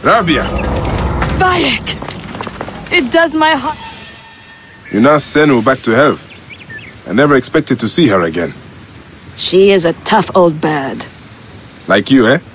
Rabia! Bayek! It does my heart. You nursed Senu back to health. I never expected to see her again. She is a tough old bird. Like you, eh?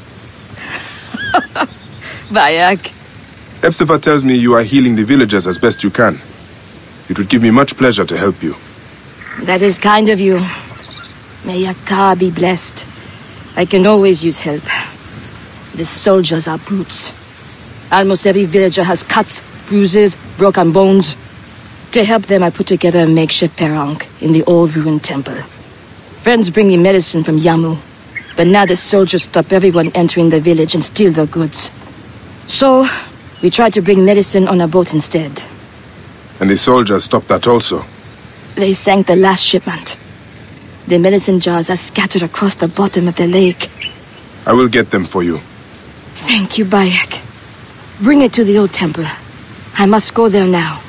Bayek. Epsifa tells me you are healing the villagers as best you can. It would give me much pleasure to help you. That is kind of you. May your car be blessed. I can always use help. The soldiers are brutes. Almost every villager has cuts, bruises, broken bones. To help them, I put together a makeshift perronque in the old ruined temple. Friends bring me medicine from Yamu, but now the soldiers stop everyone entering the village and steal their goods. So, we tried to bring medicine on a boat instead. And the soldiers stopped that also? They sank the last shipment. The medicine jars are scattered across the bottom of the lake. I will get them for you. Thank you, Bayek. Bring it to the old temple. I must go there now.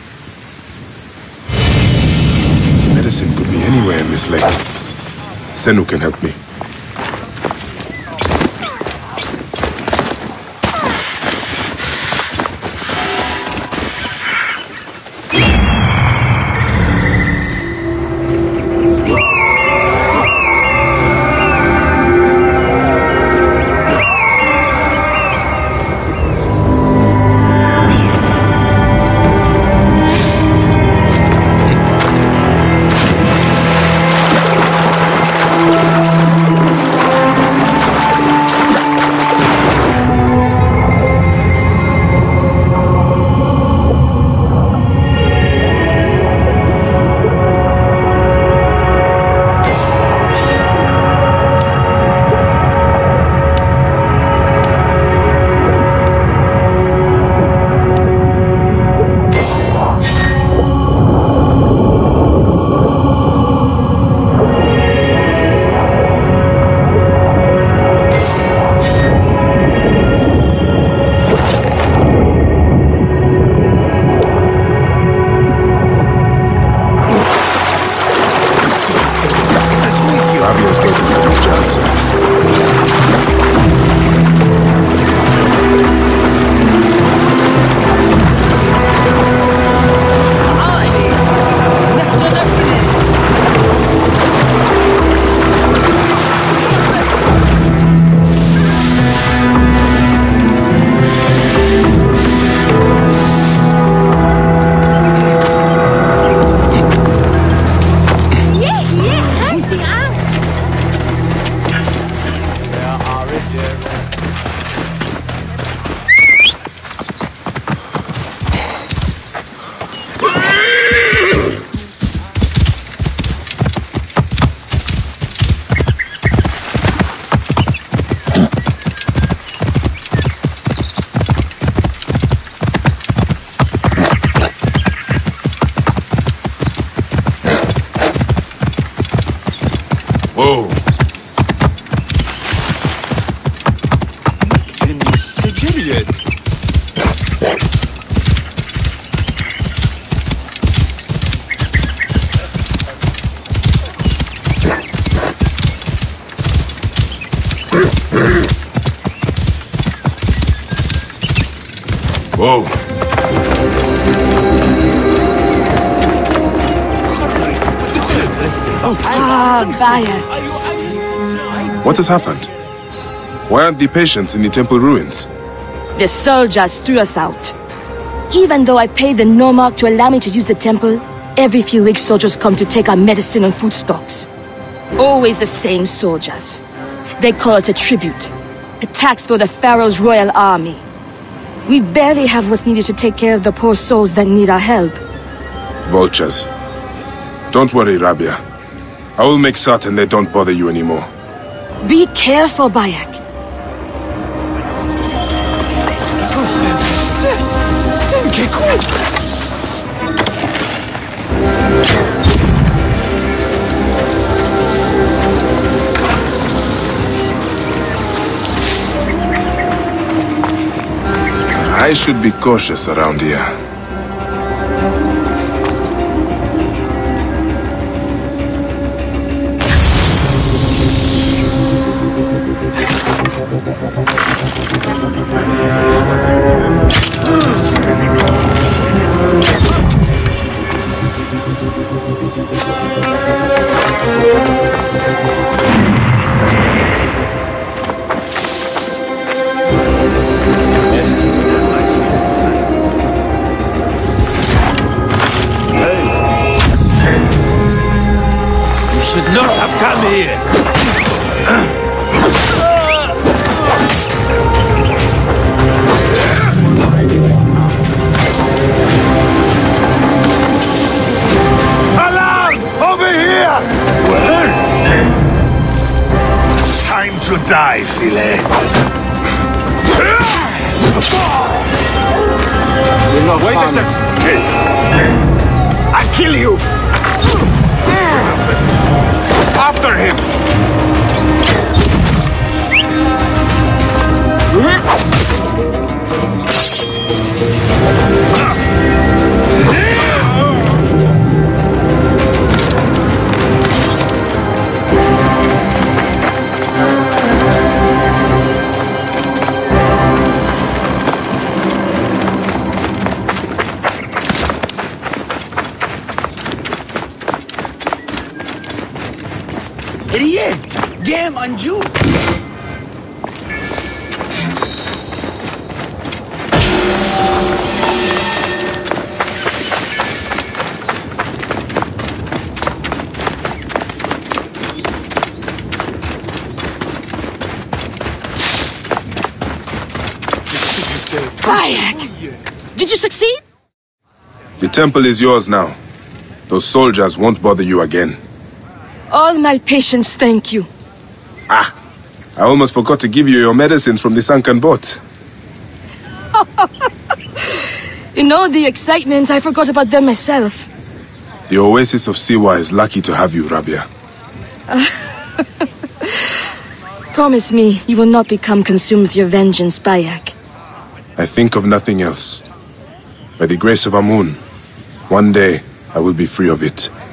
Medicine could be anywhere in this lake. Senu can help me. Whoa. Whoa. Bayek. What has happened? Why aren't the patients in the temple ruins? The soldiers threw us out. Even though I paid the Nomarch to allow me to use the temple, every few weeks soldiers come to take our medicine and food stocks. Always the same soldiers. They call it a tribute. A tax for the Pharaoh's royal army. We barely have what's needed to take care of the poor souls that need our help. Vultures. Don't worry, Rabia. I will make certain they don't bother you anymore. Be careful, Bayek. I should be cautious around here. Should not have come here. Alarm! Over here! What? Time to die, Filet. Wait a second. I'll kill you. After him! Game on you. Bayek! Did you succeed? The temple is yours now. Those soldiers won't bother you again. All my patience, thank you. Ah! I almost forgot to give you your medicines from the sunken boat. You know, the excitement, I forgot about them myself. The Oasis of Siwa is lucky to have you, Rabia. Promise me you will not become consumed with your vengeance, Bayek. I think of nothing else. By the grace of Amun, one day I will be free of it.